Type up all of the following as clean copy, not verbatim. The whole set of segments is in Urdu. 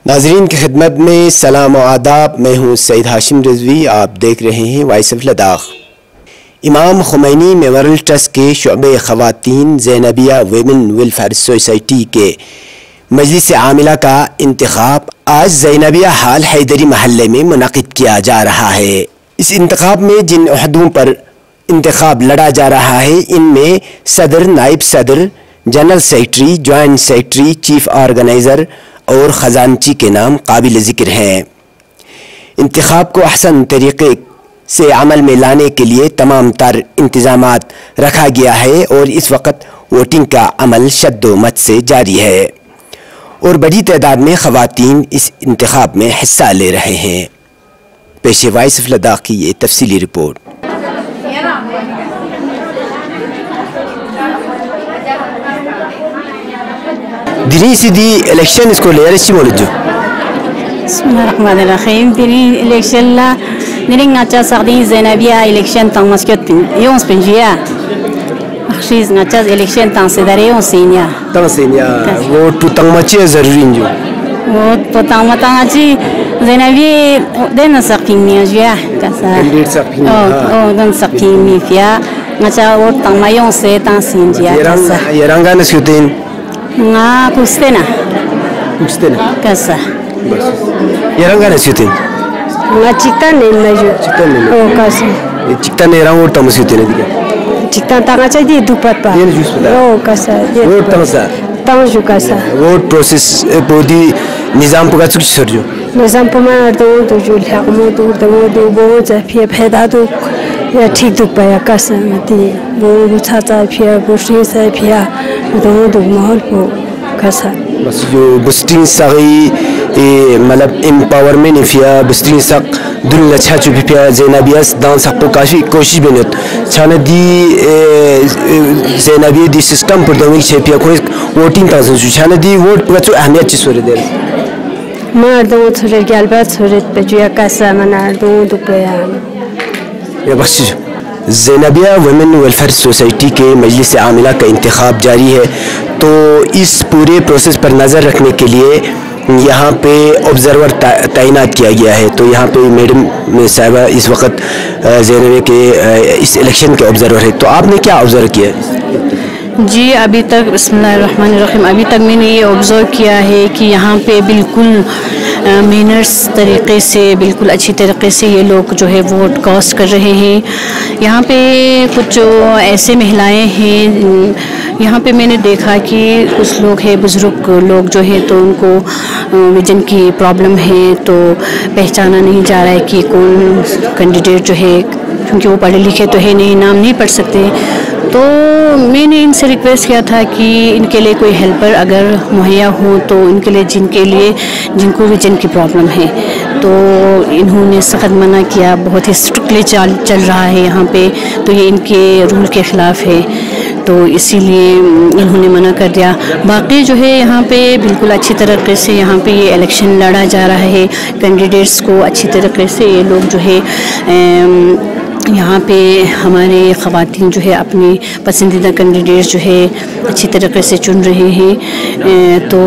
ناظرین کی خدمت میں سلام و آداب، میں ہوں سعید ہاشم رضوی، آپ دیکھ رہے ہیں وائس آف لداخ۔ امام خمینی میموریل ٹرسٹ کے شعبہ خواتین زینبیہ ویمن ویلفیئر سوسائٹی کے مجلس عاملہ کا انتخاب آج زینبیہ ہال حیدری محلے میں منعقد کیا جا رہا ہے۔ اس انتخاب میں جن عہدوں پر انتخاب لڑا جا رہا ہے ان میں صدر، نائب صدر، general secretary, joint secretary, chief organiser اور خزانچی کے نام قابل ذکر ہیں۔ انتخاب کو احسن طریقے سے عمل میں لانے کے لیے تمام تر انتظامات رکھا گیا ہے اور اس وقت ووٹنگ کا عمل شد و مت سے جاری ہے اور بڑی تعداد میں خواتین اس انتخاب میں حصہ لے رہے ہیں۔ پیش وائس آف لداخ کی یہ تفصیلی رپورٹ۔ دینی سیدھی الیکشن اس کو لے رہی مولد جو بسم الله الرحمن الرحيم. ديني إلكشن لا ديني ناتشا سعدين زينبيا إلكشن تان مسكت يوم سبنجيا أخشيز ناتشا إلكشن تان سداري يوم سينيا وہ تو تنگ مچے ضروری جو وہ تو تان مچی زينبيا دين سقينيا جيا كذا دين سقيني فيها ناتشا وہ تان ما يوم سه تان سينجيا كذا يرانغا نسكتين نا كوستنا كذا يرانغا نسكتين نا چیکن نمجو او کاسي چیکن يرانغ اور تمسكتين دي چیکن تانا چاہیے دوپات پا او کاسا وہ تمسا تمجو کاسا وہ پروسیس بودی نظام پکا چک سرجو نظام پما دو جو الحكم دو بو في بهذا دو يا تيدو بيا كاسا متي بو تاتا فيها بوشي سا فيها دو مال بو كاسا بس جو بستين ساغي مطلب امپاورمنٹ فيها بستين ساق دل لچھا چو فيها زينبياس دان ساق کو کافی کوشش بنت چھانا دی زينبيا دی سسٹم پر دوی چھ فيها کوئی ووٹنگ تازن چھانا دی ووٹ پچو اہمیت چھ سورے دل مردم تھوڑے گالبات تھوڑے بجویا کاسا منا دو بيا یا بس زینبیہ ویمن ویلفیئر سوسائٹی کے مجلس عاملہ کا انتخاب جاری ہے، تو اس پورے پروسیس پر نظر رکھنے کے لیے یہاں پہ آبزرور تعینات کیا گیا ہے۔ تو یہاں پہ میڈم صاحبہ اس وقت زینبیہ کے اس الیکشن کے آبزرور ہے، تو آپ نے کیا آبزرو کیا ہے؟ جی ابھی تک بسم اللہ الرحمن الرحیم ابھی تک میں نے یہ آبزرو کیا ہے کہ یہاں پہ بالکل مینرس طریقے سے بالکل اچھی طریقے سے یہ لوگ جو ہے ووٹ کاسٹ کر رہے ہیں۔ یہاں پہ کچھ ایسے مہلائیں ہیں، یہاں پہ میں نے دیکھا کہ کچھ لوگ ہیں بزرگ لوگ جو ہے تو ان کو ویژن کی پرابلم ہے، تو پہچانا نہیں جا رہا ہے کہ کون کینڈیڈیٹ جو ہے، کیونکہ وہ پڑھے لکھے تو ہے نہیں، نام نہیں پڑھ سکتے۔ تو میں نے ان سے ریکویسٹ کیا تھا کہ ان کے لیے کوئی ہیلپر اگر مہیا ہو تو ان کے لیے جن کو ویژن کی پرابلم ہے، تو انہوں نے سخت منع کیا، بہت ہی اسٹرکٹلی چل رہا ہے یہاں پہ، تو یہ ان کے رول کے خلاف ہے، تو اسی لیے انہوں نے منع کر دیا۔ باقی جو ہے یہاں پہ بالکل اچھی طریقے سے یہاں پہ یہ الیکشن لڑا جا رہا ہے، کینڈیڈیٹس کو اچھی طریقے سے یہ لوگ جو ہے یہاں پہ ہمارے خواتین جو ہے اپنی پسندیدہ کینڈیڈیٹ جو ہے اچھی طریقے سے چن رہے ہیں، تو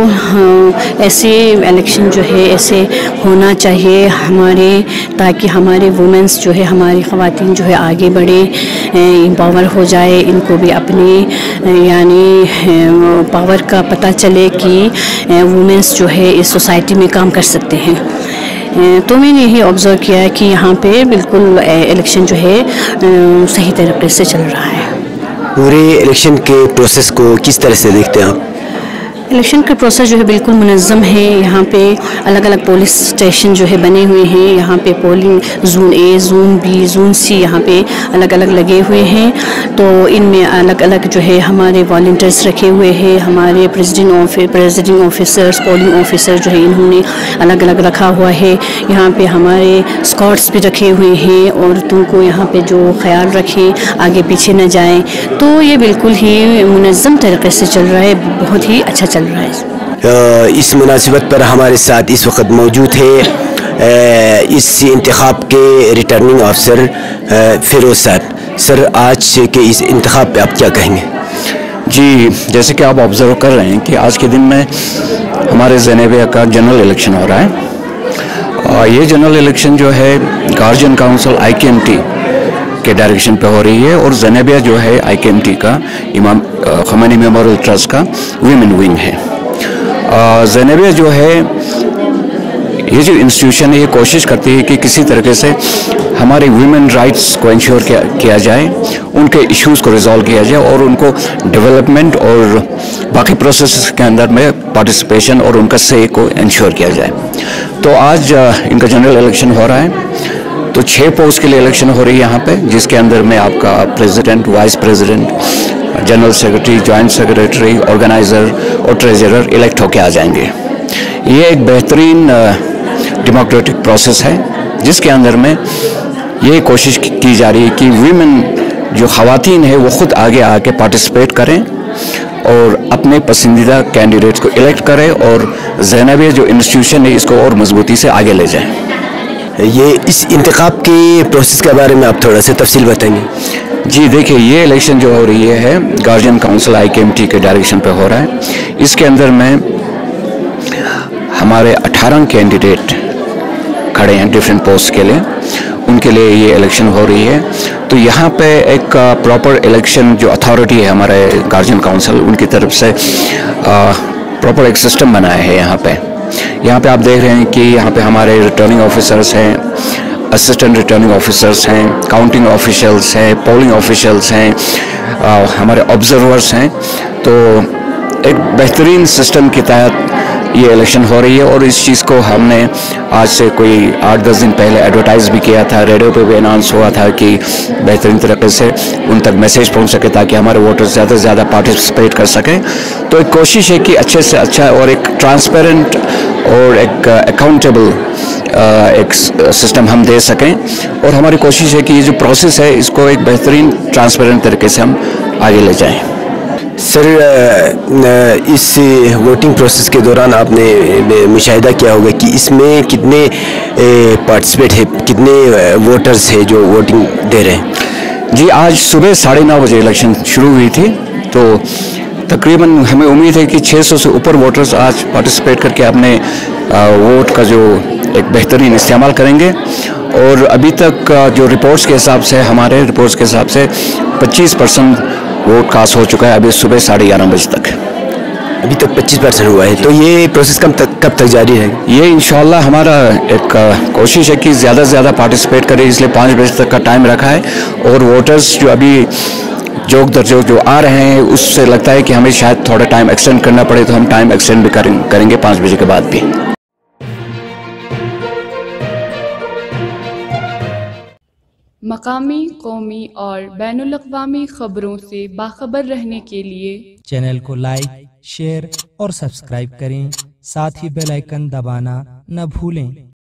ایسے الیکشن جو ہے ایسے ہونا چاہیے ہمارے، تاکہ ہمارے وومنس جو ہے ہماری خواتین جو ہے آگے بڑھے، امپاور ہو جائے، ان کو بھی اپنی یعنی پاور کا پتہ چلے کہ وومنس جو ہے اس سوسائٹی میں کام کر سکتے ہیں۔ تو میں نے یہی آبزرو کیا ہے کہ یہاں پہ بالکل الیکشن جو ہے صحیح طریقے سے چل رہا ہے۔ پورے الیکشن کے پروسیس کو کس طرح سے دیکھتے ہیں آپ؟ الیکشن کا پروسیس جو ہے بالکل منظم ہے، یہاں پہ الگ الگ پولنگ اسٹیشن جو ہے بنے ہوئے ہیں، یہاں پہ polling zone A, zone B, zone C یہاں پہ الگ الگ لگے ہوئے ہیں، تو ان میں الگ الگ جو ہے ہمارے والنٹیئرس رکھے ہوئے ہیں، ہمارے پریزیڈنگ آفیسرس، پولنگ آفیسر جو ہے انہوں نے الگ الگ رکھا ہوا ہے، یہاں پہ ہمارے اسکاٹس بھی رکھے ہوئے ہیں، عورتوں کو یہاں پہ جو خیال رکھیں آگے پیچھے نہ جائیں، تو یہ بالکل ہی منظم طریقے سے چل رہا ہے، بہت ہی اچھا چل رہا ہے۔ اس مناسبت پر ہمارے ساتھ اس وقت موجود ہے اس انتخاب کے ریٹرننگ آفیسر فیروز صاحب۔ سر، آج کے اس انتخاب پہ آپ کیا کہیں گے؟ جی جیسے کہ آپ آبزرو کر رہے ہیں کہ آج کے دن میں ہمارے زینبیہ کا جنرل الیکشن ہو رہا ہے. یہ جنرل الیکشن جو ہے گارجین کاؤنسل IKMT کے ڈائریکشن پہ ہو رہی ہے, اور زینبیہ جو ہے IKMT کا امام خمینی میموریل ٹرسٹ کا ویمن ونگ ہے. زینبیہ جو ہے یہ جو انسٹیٹیوشن ہے یہ کوشش کرتی ہے کہ کسی طریقے سے ہمارے ویمن رائٹس کو انشور کیا جائے, ان کے ایشوز کو ریزالو کیا جائے, اور ان کو ڈیولپمنٹ اور باقی پروسیس کے اندر میں پارٹیسپیشن اور ان کا سے کو انشور کیا جائے. تو آج ان کا جنرل الیکشن ہو رہا ہے. تو 6 پوسٹ کے لیے الیکشن ہو رہی ہے یہاں پہ, جس کے اندر میں آپ کا president, vice president, general secretary, joint secretary, organiser اور ٹریجرر الیکٹ ہو کے آ جائیں گے. یہ ایک بہترین ڈیموکریٹک پروسیس ہے جس کے اندر میں یہ کوشش کی جا رہی ہے کہ ویمن جو خواتین ہیں وہ خود آگے آ کے پارٹیسپیٹ کریں اور اپنے پسندیدہ کینڈیڈیٹس کو الیکٹ کریں, اور زینبیہ جو انسٹیٹیوشن ہے اس کو اور مضبوطی سے آگے لے جائیں. یہ اس انتخاب کے پروسیس کے بارے میں آپ تھوڑا سا تفصیل بتائیں گے؟ جی دیکھیے, یہ الیکشن جو ہو رہی ہے گارجین کاؤنسل IKMT کے ڈائریکشن پہ ہو رہا ہے. اس کے اندر میں ہمارے 18 کینڈیڈیٹ کھڑے ہیں ڈیفرنٹ پوسٹ کے لیے, ان کے لیے یہ الیکشن ہو رہی ہے. تو یہاں پہ ایک پراپر الیکشن جو اتھارٹی ہے ہمارے گارجین کاؤنسل, ان کی طرف سے پراپر ایک سسٹم بنایا ہے. یہاں پہ آپ دیکھ رہے ہیں کہ یہاں پہ ہمارے ریٹرننگ آفیسرس ہیں, اسسٹنٹ ریٹرننگ آفیسرس ہیں, کاؤنٹنگ آفیشلس ہیں, پولنگ آفیشلس ہیں, ہمارے آبزرورس ہیں. تو ایک بہترین سسٹم کے تحت یہ الیکشن ہو رہی ہے, اور اس چیز کو ہم نے آج سے کوئی 8-10 دن پہلے ایڈورٹائز بھی کیا تھا, ریڈیو پہ بھی اناؤنس ہوا تھا کہ بہترین طریقے سے ان تک میسیج پہنچ سکے تاکہ ہمارے ووٹر زیادہ سے زیادہ پارٹیسپیٹ کر سکیں. تو ایک کوشش ہے کہ اچھے سے اچھا اور ایک ٹرانسپیرنٹ اور ایک اکاؤنٹیبل ایک سسٹم ہم دے سکیں, اور ہماری کوشش ہے کہ یہ جو پروسیس ہے اس کو ایک بہترین ٹرانسپیرنٹ طریقے سے ہم آگے لے جائیں. سر, اس ووٹنگ پروسیس کے دوران آپ نے مشاہدہ کیا ہوگا کہ اس میں کتنے پارٹیسپیٹ ہے, کتنے ووٹرز ہیں جو ووٹنگ دے رہے ہیں؟ جی آج صبح 9:30 بجے الیکشن شروع ہوئی تھی, تو تقریباً ہمیں امید ہے کہ 600 سے اوپر ووٹرز آج پارٹیسپیٹ کر کے اپنے ووٹ کا جو ایک بہترین استعمال کریں گے. اور ابھی تک جو رپورٹس کے حساب سے, ہمارے رپورٹس کے حساب سے 25% ووٹ کاسٹ ہو چکا ہے ابھی صبح 11:30 بجے تک. ابھی تک 25% ہوا ہے. تو یہ پروسیس کب تک جاری ہے؟ یہ انشاءاللہ ہمارا ایک کوشش ہے کہ زیادہ سے زیادہ پارٹیسپیٹ کرے, اس لیے 5 بجے تک کا ٹائم رکھا ہے. اور ووٹرز جو ابھی جوک در جوک جو آ رہے ہیں اس سے لگتا ہے کہ ہمیں شاید تھوڑا ٹائم ایکسٹینڈ کرنا پڑے, تو ہم ٹائم ایکسٹینڈ بھی کریں گے 5 بجے کے بعد بھی. مقامی, قومی اور بین الاقوامی خبروں سے باخبر رہنے کے لیے چینل کو لائک, شیئر اور سبسکرائب کریں. ساتھ ہی بیل آئیکن دبانا نہ بھولیں.